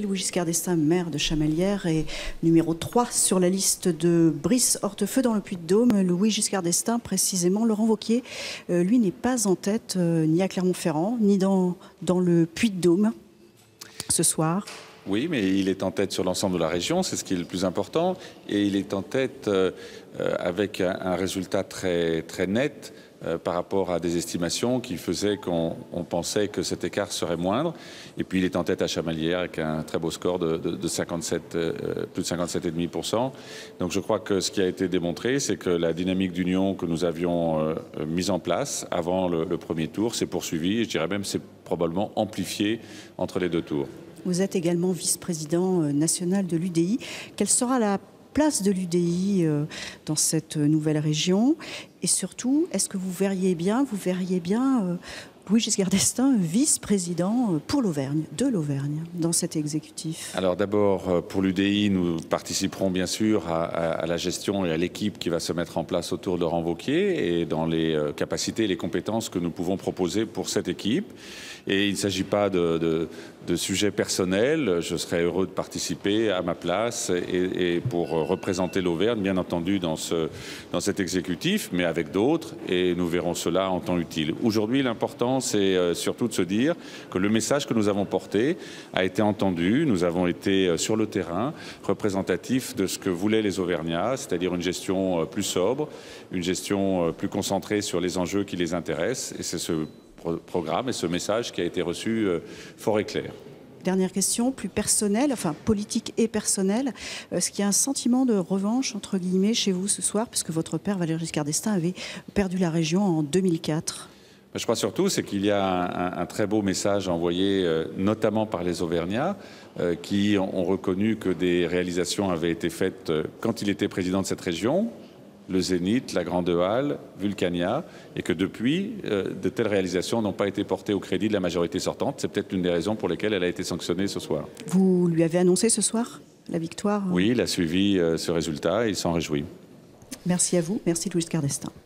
Louis Giscard d'Estaing, maire de Chamalières, est numéro 3 sur la liste de Brice-Hortefeux dans le Puy-de-Dôme. Louis Giscard d'Estaing, précisément. Laurent Wauquiez, lui, n'est pas en tête ni à Clermont-Ferrand, ni dans le Puy-de-Dôme ce soir. Oui, mais il est en tête sur l'ensemble de la région, c'est ce qui est le plus important. Et il est en tête avec un résultat très, très net par rapport à des estimations qui faisaient qu'on pensait que cet écart serait moindre. Et puis il est en tête à Chamalières avec un très beau score de 57, plus de 57,5%. Donc je crois que ce qui a été démontré, c'est que la dynamique d'union que nous avions mise en place avant le premier tour s'est poursuivie. Et je dirais même c'est probablement amplifié entre les deux tours. Vous êtes également vice-président national de l'UDI. Quelle sera la place de l'UDI dans cette nouvelle région? Et surtout, est-ce que vous verriez bien Louis Giscard d'Estaing, vice-président pour l'Auvergne, de l'Auvergne, dans cet exécutif? Alors d'abord, pour l'UDI, nous participerons bien sûr à la gestion et à l'équipe qui va se mettre en place autour de Laurent Wauquiez et dans les capacités et les compétences que nous pouvons proposer pour cette équipe. Et il ne s'agit pas de sujets personnels. Je serais heureux de participer à ma place et pour représenter l'Auvergne, bien entendu, dans cet exécutif, mais avec d'autres, et nous verrons cela en temps utile. Aujourd'hui, l'important, c'est surtout de se dire que le message que nous avons porté a été entendu. Nous avons été sur le terrain représentatifs de ce que voulaient les Auvergnats, c'est-à-dire une gestion plus sobre, une gestion plus concentrée sur les enjeux qui les intéressent. Et c'est ce programme et ce message qui a été reçu fort et clair. Dernière question, plus personnelle, enfin politique et personnelle. Est-ce qu'il y a un sentiment de revanche, entre guillemets, chez vous ce soir, puisque votre père, Valéry Giscard d'Estaing, avait perdu la région en 2004 ? Je crois surtout c'est qu'il y a un très beau message envoyé notamment par les Auvergnats qui ont reconnu que des réalisations avaient été faites quand il était président de cette région, le Zénith, la Grande Halle, Vulcania, et que depuis, de telles réalisations n'ont pas été portées au crédit de la majorité sortante. C'est peut-être l'une des raisons pour lesquelles elle a été sanctionnée ce soir. Vous lui avez annoncé ce soir la victoire? Oui, il a suivi ce résultat et il s'en réjouit. Merci à vous. Merci Louis Giscard d'Estaing.